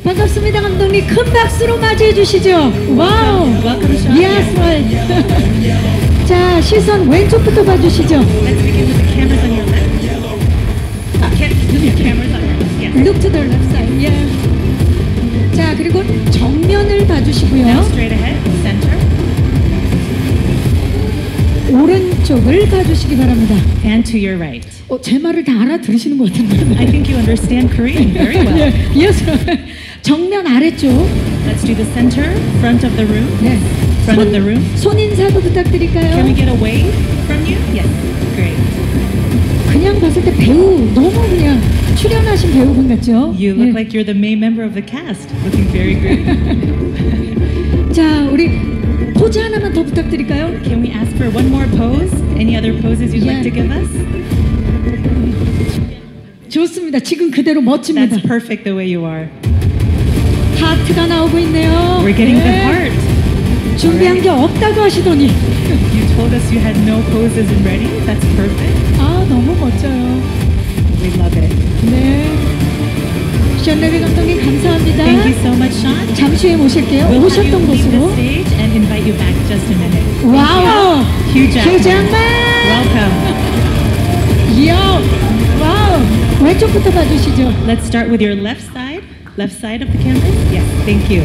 반갑습니다, 감독님. 큰 박수로 맞이해 주시죠. 와우. Yes, right. 자, 시선 왼쪽부터 봐주시죠. Let's begin with the cameras on your left. Cameras on your left. Yes. Look to the left side. Yeah. 자, 그리고 정면을 봐주시고요. Now straight ahead, center. 오른쪽을 봐주시기 바랍니다. And to your right. 제 말을 다 알아들으시는 것 같은데. I think you understand Korean very well. Yes. 정면 아래쪽. Let's do the center, front of the room. 네. Front of the room. 손 인사도 부탁드릴까요? Can we get a wave from you? Yes. Great. 그냥 봤을 때 배우 너무 그냥 출연하신 배우분 같죠? You look like you're the main member of the cast. Looking very great. 자, 우리 포즈 하나만 더 부탁드릴까요? Can we ask for one more pose? Any other poses you'd like to give us? 좋습니다. 지금 그대로 멋집니다. That's perfect the way you are. 하트가 나오고 있네요. We're getting the heart. 준비한 게 없다고 하시더니. You told us you had no poses and ready. That's perfect. 아, 너무 멋져요. We love it. 네. 션레비 감독님 감사합니다. Thank you so much, Sean. 잠시 후에 모실게요. We'll have you 오셨던 leave the 곳으로. stage and invite you back just a minute. 와우. Hugh Jackman. Hugh Jackman. Welcome. 이야. 와우. 왼쪽부터 봐주시죠. Let's start with your left side of the camera. Yes, thank you.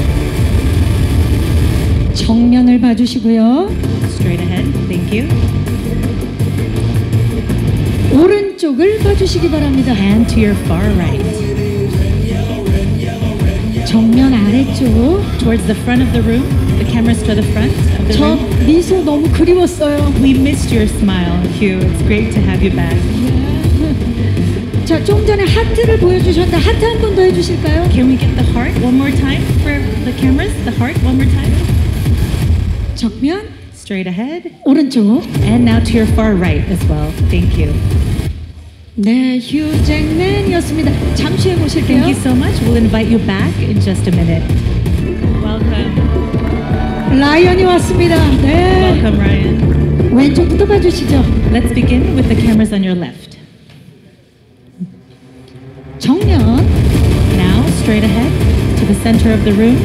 정면을 봐주시고요. Straight ahead, thank you. 오른쪽을 봐주시기 바랍니다. And to your far right. 정면 아래쪽. Towards the front of the room. The cameras to the front of the 저 room. 미소 너무 그리웠어요. We missed your smile, Hugh. It's great to have you back. 자, 좀 전에 하트를 보여주셨는데 하트 한 번 더 해주실까요? Can we get the heart one more time for the cameras? The heart one more time. 정면, Straight ahead. 오른쪽. And now to your far right as well. Thank you. 네, 휴 잭맨이었습니다. 잠시 후에 Thank 모실게요. you so much. We'll invite you back in just a minute. Welcome. 라이언이 왔습니다. 네. Welcome, Ryan. 왼쪽부터 봐주시죠. Let's begin with the cameras on your left. 정면, Now, straight ahead to the center of the room.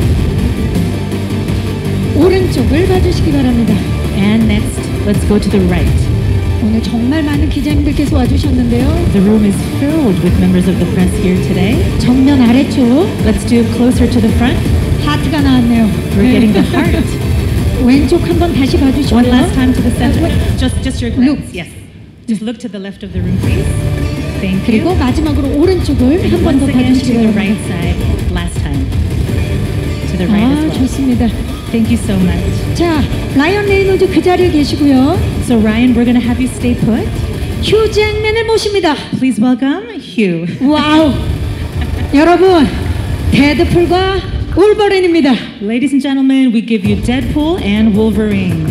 오른쪽을 봐주시기 바랍니다. And next, let's go to the right. 오늘 정말 많은 기자님들께서 와주셨는데요. The room is filled with members of the press here today. 정면 아래쪽 Let's do closer to the front. 하트가 나왔네요. We're getting the heart. 왼쪽 한번 다시 One 봐주시고요. last time to the center. Just your glance. Look. Yes. Just look to the left of the room, please. Thank 그리고 you. 마지막으로 오른쪽을 한 번 더 Once again to 봐주시기 the 바랍니다. right side. Last time. To the right as 아, well. 좋습니다. Thank you so much. 자, 라이언 레이놀즈 그 자리에 계시고요. So Ryan, we're going to have you stay put. 휴 잭맨을 모십니다. Please welcome Hugh. 와우. 여러분, 데드풀과 울버린입니다. Ladies and gentlemen, we give you Deadpool and Wolverine.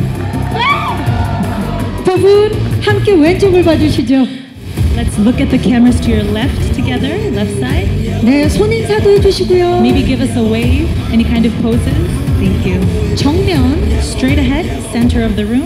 두 분 함께 왼쪽을 봐주시죠. Let's look at the cameras to your left together, left side. 네, 손 인사도 해주시고요. Maybe give us a wave, any kind of poses. Thank you. 정면, Straight ahead, center of the room.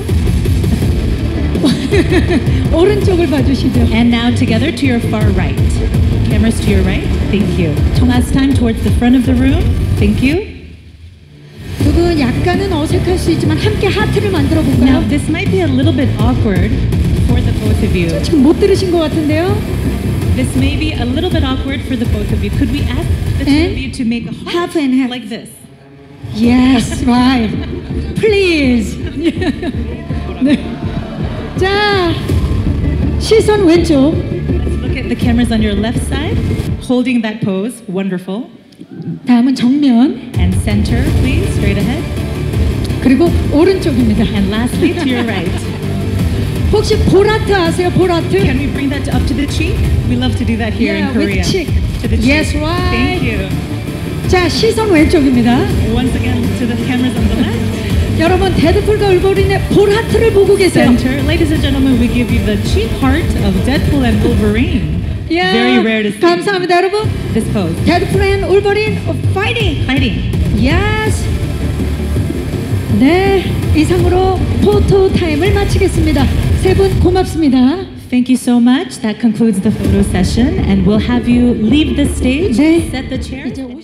오른쪽을 봐주시죠. And now together to your far right. Cameras to your right. Thank you. Last time towards the front of the room. Thank you. 두 분 약간은 어색할 수 있지만 함께 하트를 만들어 Now 볼까요? this might be a little bit awkward for the both of you. 지금 못 들으신 것 같은데요. This may be a little bit awkward for the both of you. Could we ask the two And of you to make a heart half and half. like this? Yes, right. Please. 네. 자, 시선 왼쪽. Let's look at the cameras on your left side, holding that pose. Wonderful. 다음은 정면. And center, please, straight ahead. 그리고 오른쪽입니다. And lastly, to your right. 혹시 보라트 아세요? 보라트? Can we bring that up to the cheek? We love to do that here Yeah, in Korea. with cheek. To the cheek. Yes, right. Thank you. 자, 시선 왼쪽입니다. Once again, to the cameras on the left. 여러분, 데드풀과 울버린의 보라트를 보고 계세요. Center. Ladies and gentlemen, we give you the cheek heart of Deadpool and Wolverine. Yeah. Very rare to see. 감사합니다, 여러분. This pose. 데드풀 앤 울버린 파이팅! Fighting. Yes. 네, 이상으로 포토 타임을 마치겠습니다. 세 분 고맙습니다. Thank you so much. That concludes the photo session, and we'll have you leave the stage, 네. set the chair. 이제